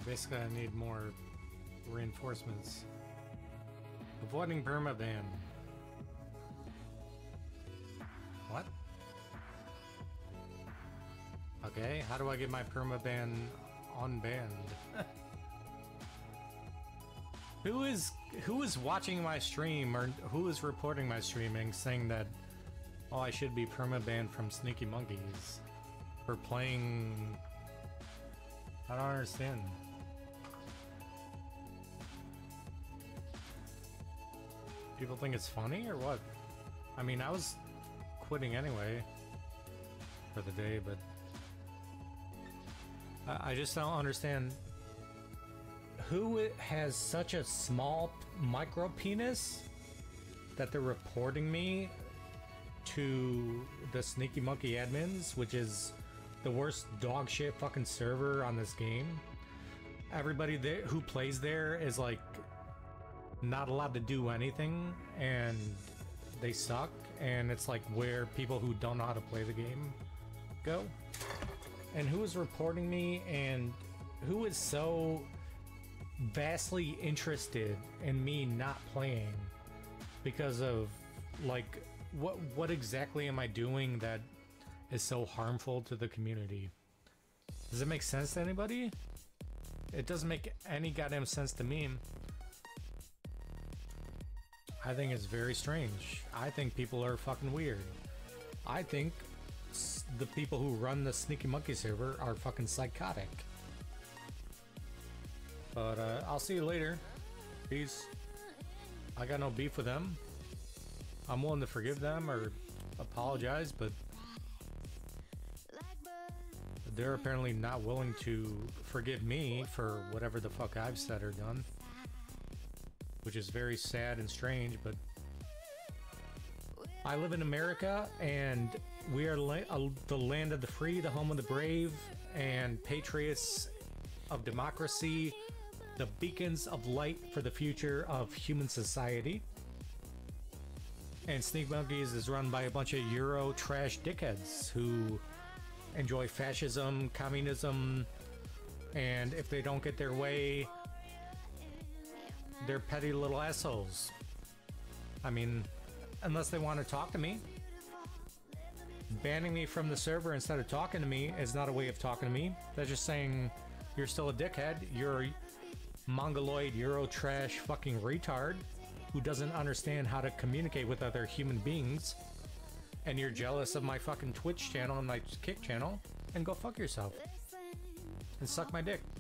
Basically, I need more reinforcements. Avoiding permaban. What? Okay, how do I get my permaban unbanned? Who is watching my stream, or who is reporting my streaming saying that, oh, I should be permabanned from Sneaky Monkeys for playing... I don't understand. People think it's funny or what? I mean, I was quitting anyway for the day, but I just don't understand who has such a small micro penis that they're reporting me to the Sneaky Monkey admins, which is the worst dog shit fucking server on this game. Everybody there who plays there is like not allowed to do anything, and they suck, and it's like where people who don't know how to play the game go. And who is reporting me, and who is so vastly interested in me not playing because of, like, what exactly am I doing that is so harmful to the community? Does it make sense to anybody? It doesn't make any goddamn sense to me. I think it's very strange. I think people are fucking weird. I think the people who run the Sneaky Monkey server are fucking psychotic. But I'll see you later. Peace. I got no beef with them. I'm willing to forgive them or apologize, but they're apparently not willing to forgive me for whatever the fuck I've said or done. Which is very sad and strange, but I live in America, and we are the land of the free, the home of the brave, and patriots of democracy, the beacons of light for the future of human society. And Sneak Monkeys is run by a bunch of Euro trash dickheads who enjoy fascism, communism, and if they don't get their way, they're petty little assholes. I mean, unless they want to talk to me. Banning me from the server instead of talking to me is not a way of talking to me. They're just saying, you're still a dickhead, you're a mongoloid Euro trash fucking retard who doesn't understand how to communicate with other human beings, and you're jealous of my fucking Twitch channel and my Kick channel, and go fuck yourself. And suck my dick.